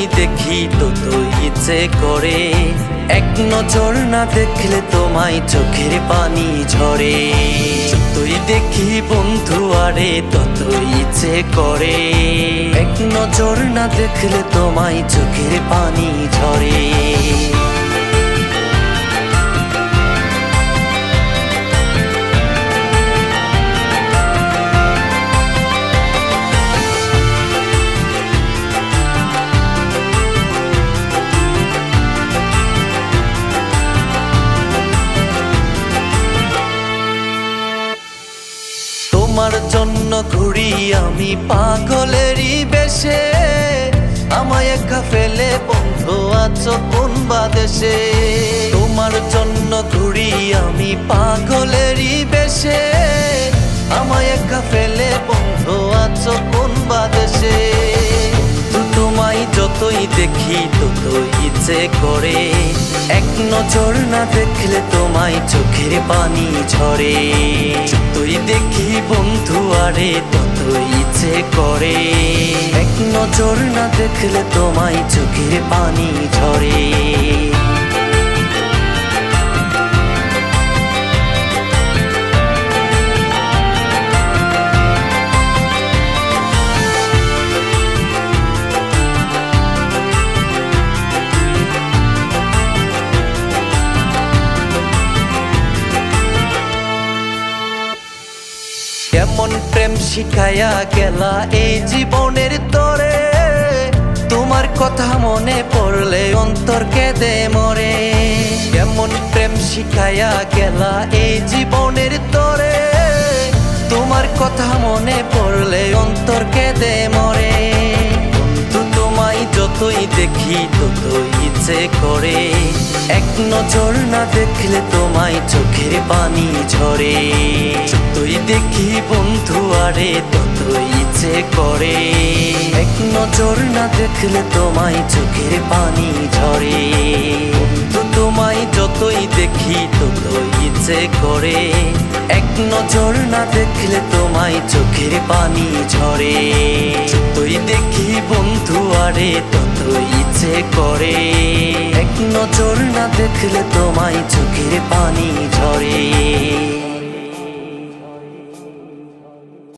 দেখি ততই ইচ্ছে করে, এক নজর না দেখলে তোমায় চোখের পানি ঝরে। যতই দেখি বন্ধু আরে ততই ইচ্ছে করে, এক নজর না দেখলে তোমায় চোখের পানি ঝরে। তোমার জন্য ঘুরি আমি পাগলেরই বেশে, আমায় একা ফেলে বন্ধু আছো কোন বাদেশে। তোমার জন্য ঘুরি আমি পাগলেরই বেশে, আমায় একা ফেলে বন্ধু আছো কোন বাদেশে। তোমায় যতই দেখি ততই ইচ্ছে করে, এক নজর না দেখলে তোমায় চোখের পানি ঝরে। যতই দেখি বন্ধু আরে ততই ইচ্ছে করে, এক নজর না দেখলে তোমায় চোখের পানি ঝরে। কেমন প্রেম শিখাইয়া গেলা এই জীবনের তরে, তোমার কথা মনে পড়লে অন্তর কেঁদে মরে। কেমন প্রেম শিখাইয়া গেলা এই জীবনের তরে, তোমার কথা মনে পড়লে অন্তর কেঁদে মরে। বন্ধু তোমায় যতই দেখি ততই ইচ্ছে করে, এক নজর না দেখলে তোমায় চোখের পানি ঝরে। যতই দেখি বন্ধু আরে ততই ইচ্ছে করে, এক নজর না দেখলে তোমায় চোখের পানি ঝরে। বন্ধু তোমায় যতই দেখি ততই ইচ্ছে করে, এক নজর না দেখলে তোমায় চোখের পানি ঝরে। যতই দেখি বন্ধু আরে ততই ইচ্ছে করে, এক নজর না দেখলে তোমায় চোখের পানি